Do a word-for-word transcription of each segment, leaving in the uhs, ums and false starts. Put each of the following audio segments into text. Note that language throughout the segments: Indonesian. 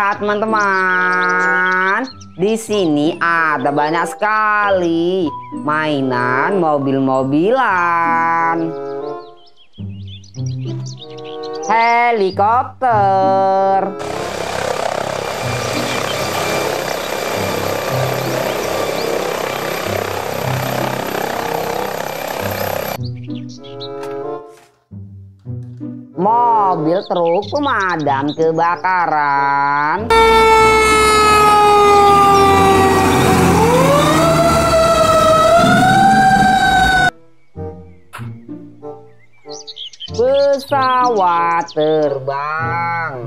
Lihat teman-teman, di sini ada banyak sekali mainan mobil-mobilan. Helikopter, mobil truk pemadam kebakaran, pesawat terbang,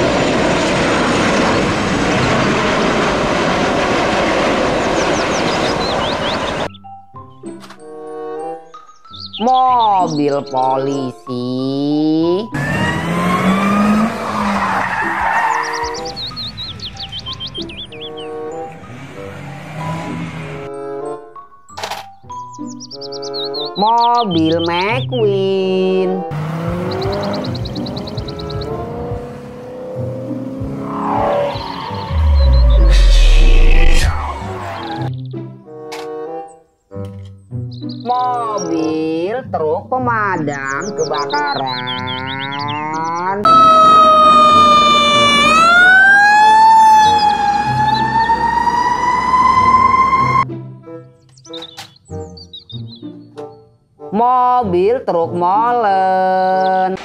mobil polisi, mobil McQueen, mobil truk pemadam kebakaran, mobil truk molen,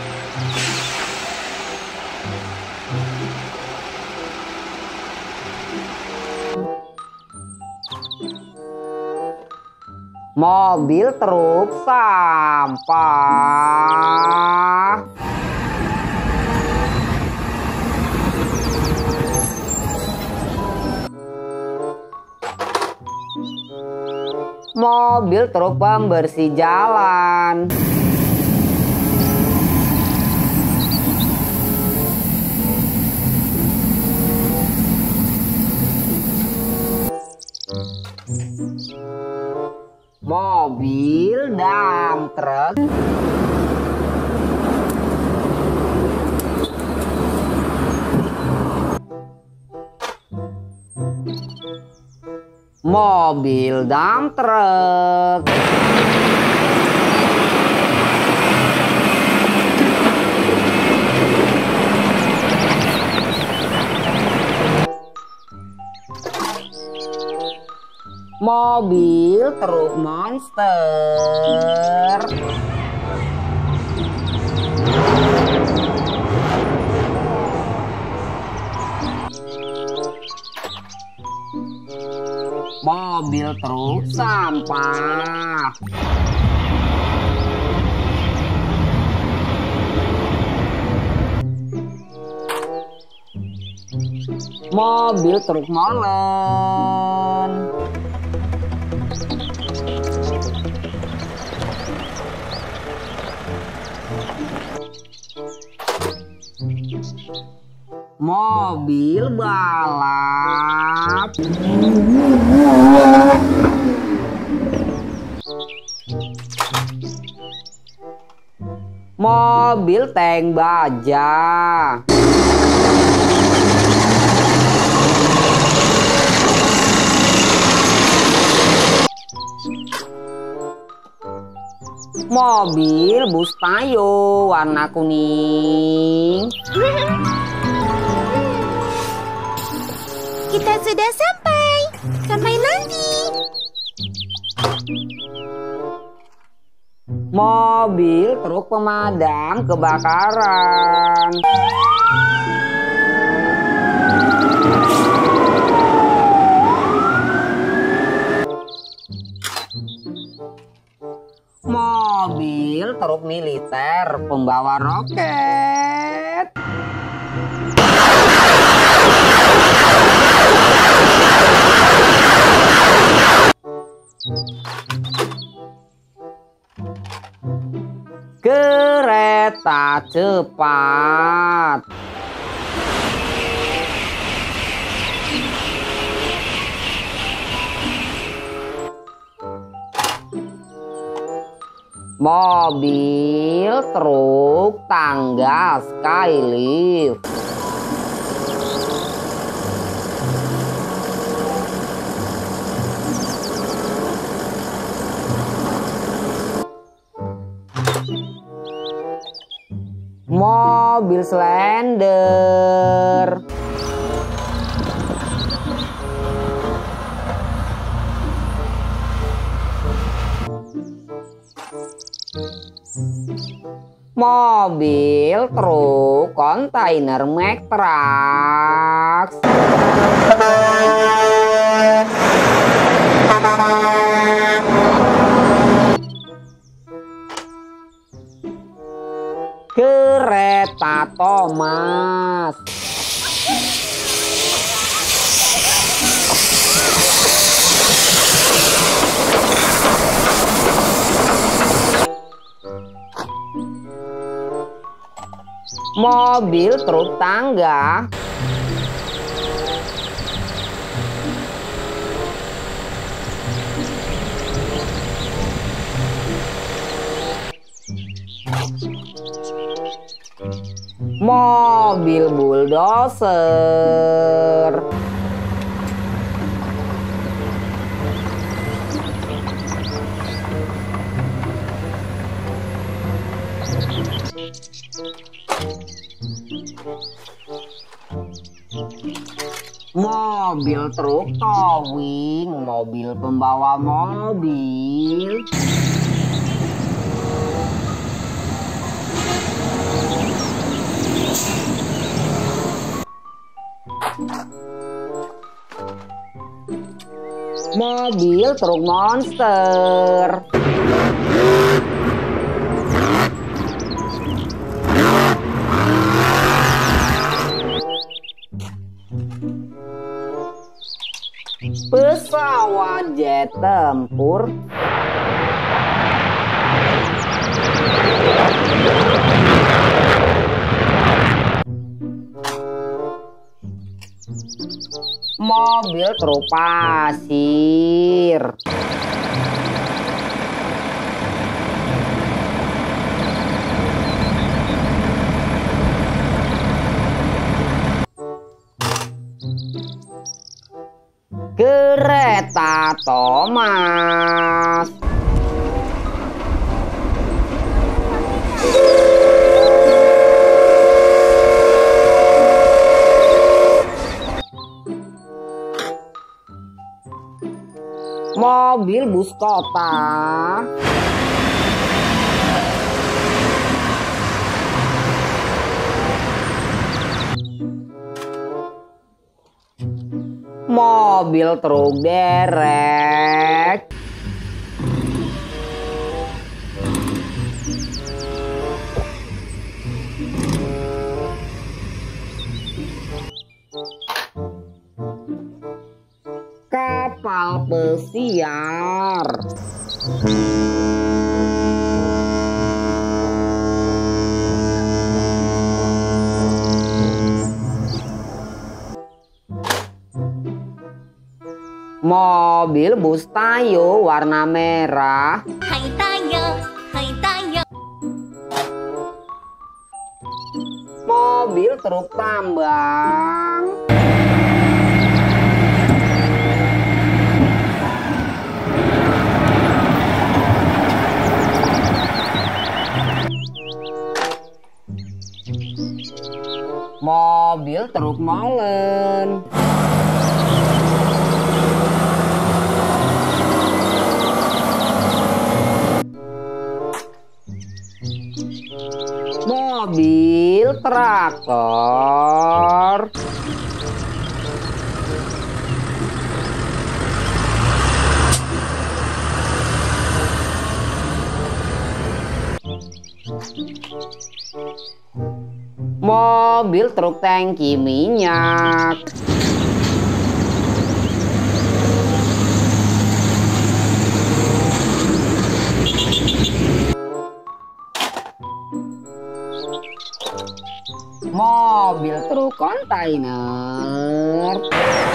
mobil truk sampah, mobil truk pembersih jalan, mobil dump truck, mobil dump truck, mobil truk monster, mobil truk sampah, mobil truk molen, mobil balap, mobil tank baja, mobil bus Tayo warna kuning. Kita sudah sampai. Sampai nanti. Mobil truk pemadam kebakaran. Mobil truk militer pembawa roket. Kereta cepat. Mobil truk tangga skylift. Mobil slender. Mobil truk kontainer Mack Trucks. Kereta Thomas. Mobil truk tangga. Mobil bulldozer. Mobil truk towing, mobil pembawa mobil. Mobil truk monster. Pesawat jet tempur. Mobil truk pasir. Kereta Thomas. Mobil bus kota. Mobil truk derek. Kapal pesiar. Mobil bus Tayo warna merah. Hai Tayo, hai Tayo. Mobil truk tambang. Mobil truk molen. Mobil traktor. Mobil truk tangki minyak. Mobil truk kontainer.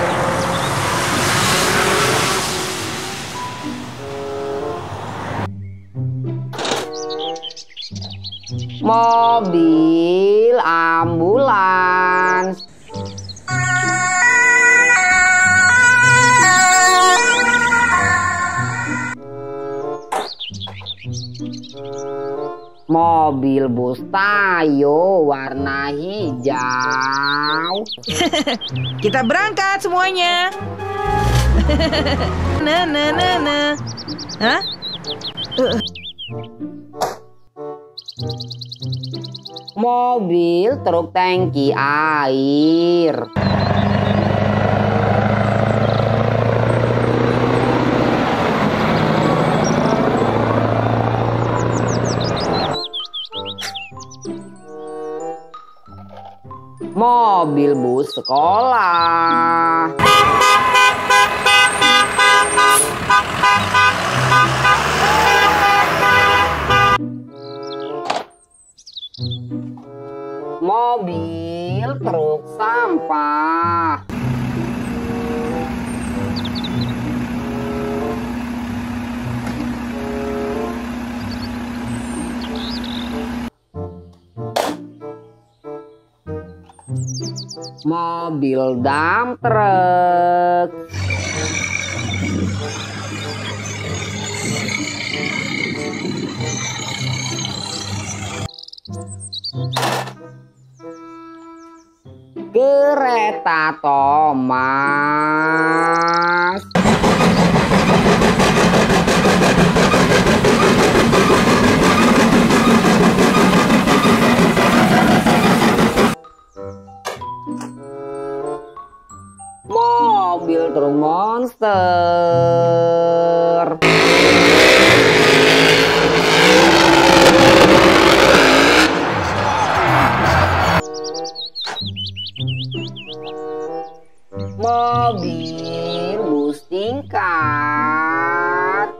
Mobil ambulans. Mobil bus Tayo warna hijau. Kita berangkat semuanya. Nah, nah, nah, nah. Hah? Uh. Mobil truk tangki air. Mobil bus sekolah. Mobil truk sampah. Mobil dump truck. Kereta Thomas. Mobil truk monster. Mobil bus tingkat.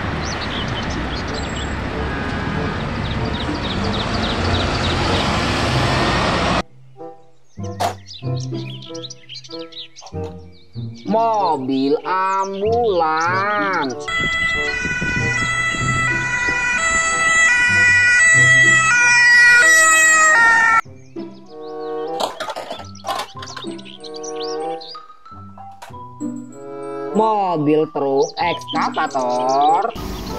Mobil ambulans. Mobil truk ekskavator.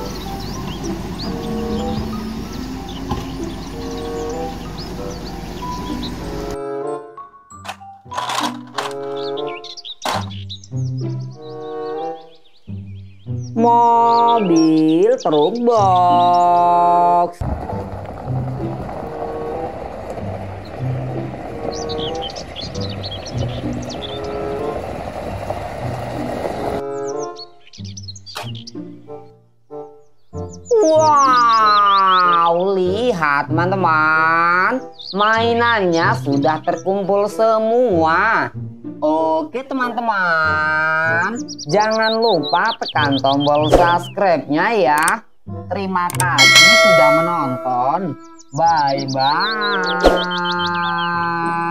Mobil truk box. Wow, lihat teman-teman, mainannya sudah terkumpul semua. Oke teman-teman, jangan lupa tekan tombol subscribe-nya ya. Terima kasih sudah menonton. Bye-bye.